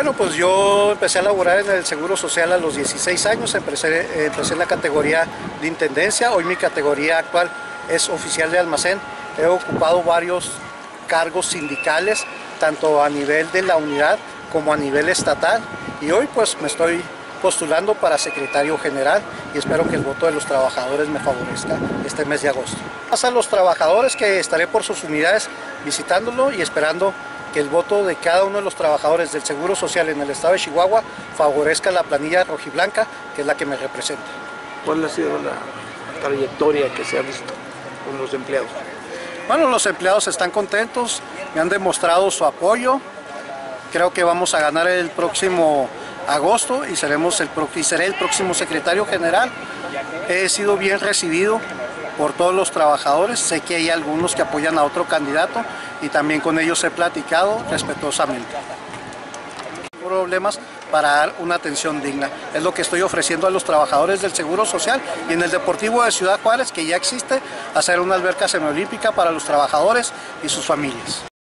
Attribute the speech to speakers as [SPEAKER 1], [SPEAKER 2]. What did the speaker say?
[SPEAKER 1] Bueno, pues yo empecé a laborar en el Seguro Social a los 16 años, empecé en la categoría de intendencia. Hoy mi categoría actual es oficial de almacén. He ocupado varios cargos sindicales, tanto a nivel de la unidad como a nivel estatal, y hoy pues me estoy postulando para secretario general y espero que el voto de los trabajadores me favorezca este mes de agosto. A los trabajadores que estaré por sus unidades visitándolo y esperando que el voto de cada uno de los trabajadores del Seguro Social en el estado de Chihuahua favorezca la planilla rojiblanca, que es la que me representa.
[SPEAKER 2] ¿Cuál ha sido la trayectoria que se ha visto con los empleados?
[SPEAKER 1] Bueno, los empleados están contentos, me han demostrado su apoyo. Creo que vamos a ganar el próximo agosto y seré el próximo secretario general. He sido bien recibido por todos los trabajadores. Sé que hay algunos que apoyan a otro candidato y también con ellos he platicado respetuosamente. Problemas para dar una atención digna. Es lo que estoy ofreciendo a los trabajadores del Seguro Social y en el Deportivo de Ciudad Juárez, que ya existe, hacer una alberca semiolímpica para los trabajadores y sus familias.